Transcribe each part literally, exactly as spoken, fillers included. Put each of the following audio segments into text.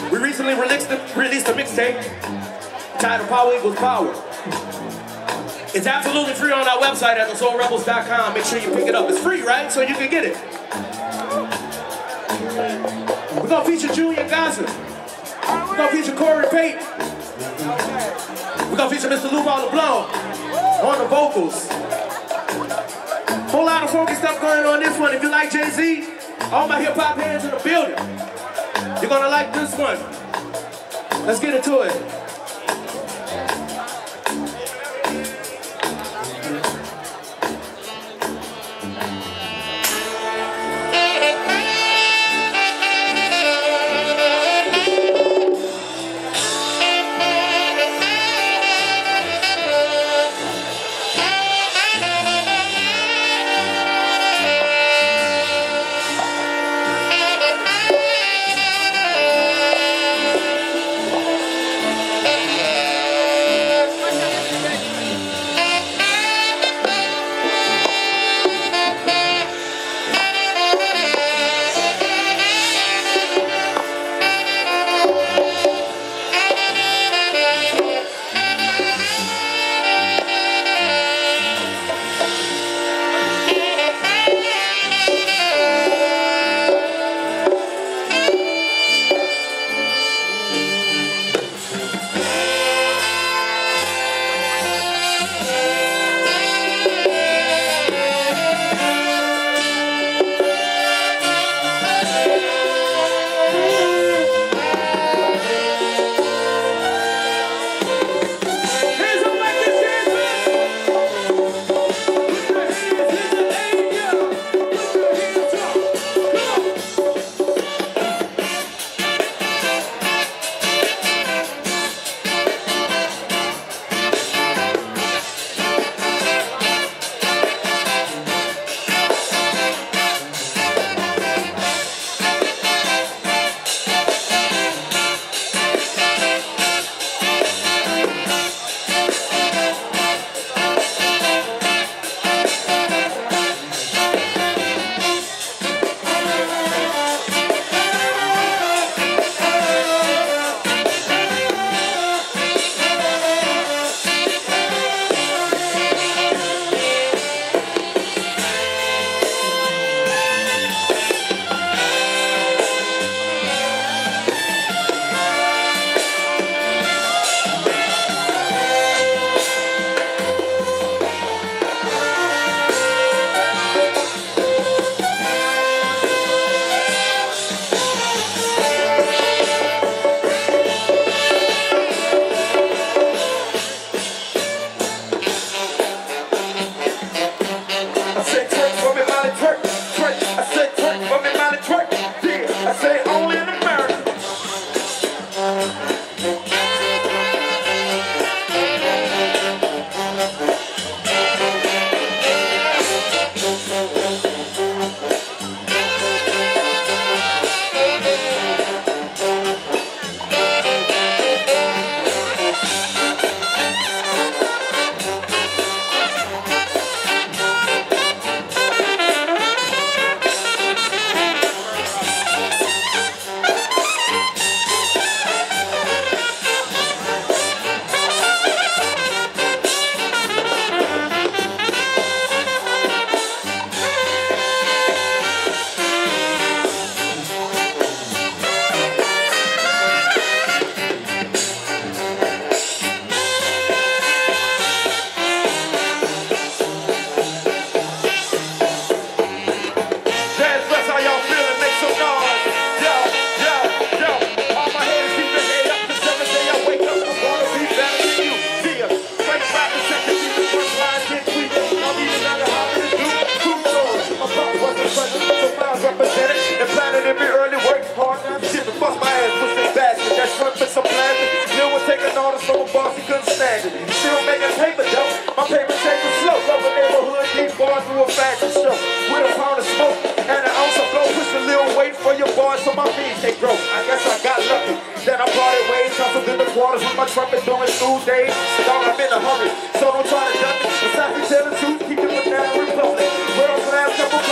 We recently released a, released a mixtape titled Power Equals Power. It's absolutely free on our website at the soul rebels dot com. Make sure you pick it up. It's free, right? So you can get it. We're gonna feature Julian Gaza. We're gonna feature Corey Pate. We're gonna feature Mister Luval LeBlanc on the vocals. Whole lot of funky stuff going on this one. If you like Jay-Z, all my hip-hop hands in the building. You're gonna like this one. Let's get into it.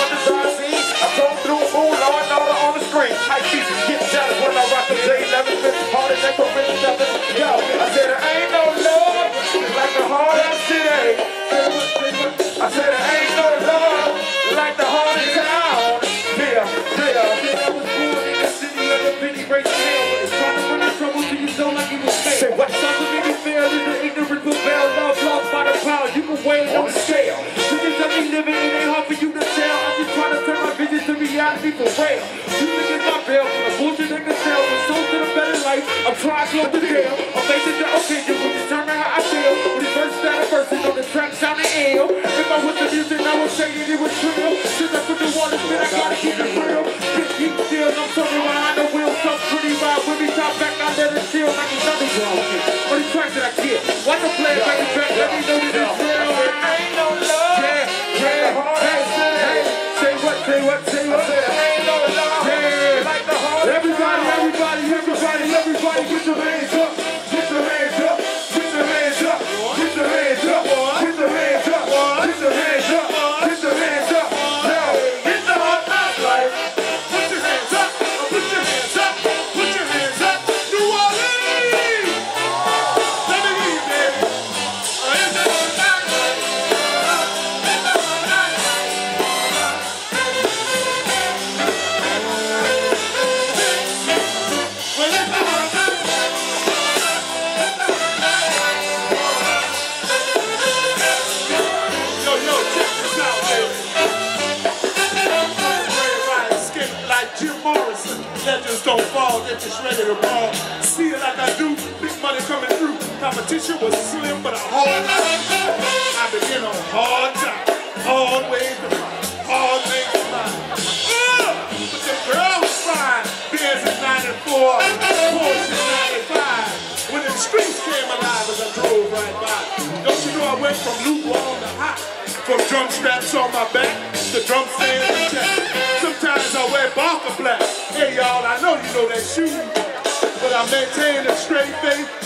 Get jealous when I rock the J eleven. race to hell, but it's trying to run in trouble till you feel like you was fail. Say what? Some of me fail is the ignorant prevail. Love lost by the pound, you can weigh it on the scale. You just let me live it, it ain't hard for you to tell. I'm just trying to turn my vision to reality for real. You think it's my bail for the bullshit they can sell. The soul to the better life, I'm trying to close the deal. I'm facing the opinion, will determine how I feel. When it's first that person on the track sounding ill. If I was the music, I would say it, it was real. Since I put the water spin, I gotta keep it real. Keep, keep still, I'm somewhere behind the wheel. Some pretty ride with me, top back, I let it chill like it's nothing wrong with me. Or the tracks that I kill. Why the play back and back, let me know that it's real. Ain't no love. Yeah, yeah, hey, hey, say what, say what, say what. Ain't no love. Yeah, like the heart. Everybody, everybody, everybody, everybody, get your hands up. Get your hands up. Get your hands up. Get your hands up. Get your hands up. Get your hands up. Get your hands up. Now, get the hot knock like. Put your hands up. Put your hands up. Put your hands up. New Orleans. Let me hear you, baby. Oh, it's the hot knock like. It's the hot knock like. Well, it's the hot knock. Yo, yo, check this out, baby. Everybody skate like Jim Morrison. Legends don't fall, they're just ready to ball. See it like I do, big money coming through. Competition was slim, but a hard life. I begin on hard time, hard ways to find, hard things to find. Uh, but the girl was fine. Benz is ninety-four, Porsche is ninety-five. When the streets came alive as I drove right by. Don't you know I went from lukewarm to hot? From drum straps on my back to drum stands and jack. Sometimes I wear Barker black. Hey y'all, I know you know that shoe, but I maintain a straight face.